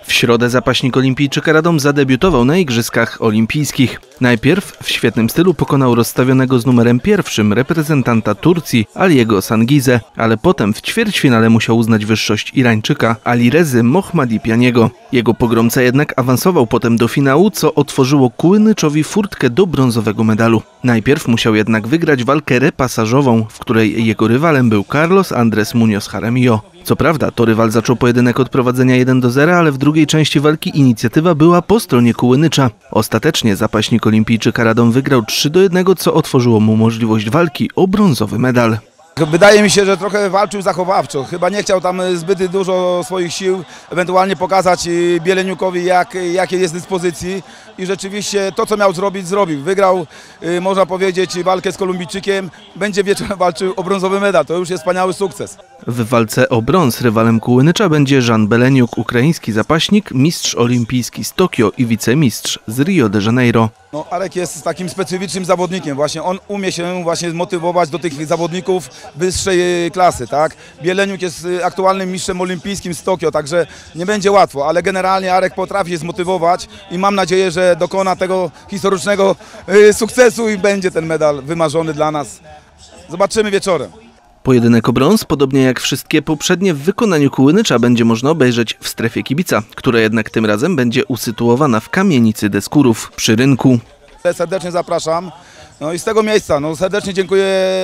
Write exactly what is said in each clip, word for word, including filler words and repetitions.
W środę zapaśnik olimpijczyka Radom zadebiutował na Igrzyskach Olimpijskich. Najpierw w świetnym stylu pokonał rozstawionego z numerem pierwszym reprezentanta Turcji Aliego Sangizę, ale potem w ćwierćfinale musiał uznać wyższość Irańczyka Alirezy Mohammadipianiego. Jego pogromca jednak awansował potem do finału, co otworzyło Kułynyczowi furtkę do brązowego medalu. Najpierw musiał jednak wygrać walkę repasażową, w której jego rywalem był Carlos Andrés Muñoz Jaramillo. Co prawda, to rywal zaczął pojedynek od prowadzenia jeden do zera, ale w drugiej części walki inicjatywa była po stronie Kułynycza. Ostatecznie zapaśnik olimpijczyka Radom wygrał trzy do jednego, co otworzyło mu możliwość walki o brązowy medal. Wydaje mi się, że trochę walczył zachowawczo. Chyba nie chciał tam zbyt dużo swoich sił, ewentualnie pokazać Bieleniukowi, jak, jakie jest dyspozycji. I rzeczywiście to, co miał zrobić, zrobił. Wygrał, można powiedzieć, walkę z Kolumbijczykiem. Będzie wieczorem walczył o brązowy medal. To już jest wspaniały sukces. W walce o brąz rywalem Kułynycza będzie Jan Beleniuk, ukraiński zapaśnik, mistrz olimpijski z Tokio i wicemistrz z Rio de Janeiro. No, Arek jest takim specyficznym zawodnikiem. Właśnie on umie się właśnie zmotywować do tych zawodników wyższej klasy, tak? Bieleniuk jest aktualnym mistrzem olimpijskim z Tokio, także nie będzie łatwo, ale generalnie Arek potrafi się zmotywować i mam nadzieję, że dokona tego historycznego sukcesu i będzie ten medal wymarzony dla nas. Zobaczymy wieczorem. Pojedynek o brąz, podobnie jak wszystkie poprzednie w wykonaniu Kułynycza, będzie można obejrzeć w strefie kibica, która jednak tym razem będzie usytuowana w kamienicy Deskurów przy rynku. Serdecznie zapraszam. No i z tego miejsca no serdecznie dziękuję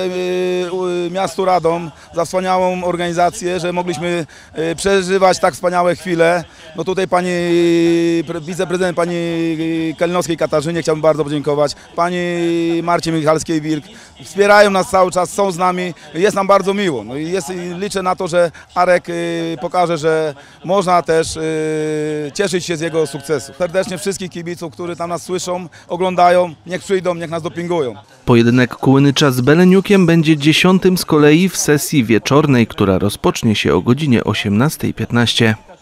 y, y, miastu Radom za wspaniałą organizację, że mogliśmy y, przeżywać tak wspaniałe chwile. No tutaj pani y, wiceprezydent pani Kalinowskiej Katarzynie chciałbym bardzo podziękować. Pani Marcie Michalskiej-Wilk. Wspierają nas cały czas, są z nami. Jest nam bardzo miło. No i jest, y, liczę na to, że Arek y, pokaże, że można też y, cieszyć się z jego sukcesu. Serdecznie wszystkich kibiców, którzy tam nas słyszą, oglądają, niech przyjdą, niech nas dopingują. Pojedynek Kułynycza z Beleniukiem będzie dziesiątym z kolei w sesji wieczornej, która rozpocznie się o godzinie osiemnastej piętnaście.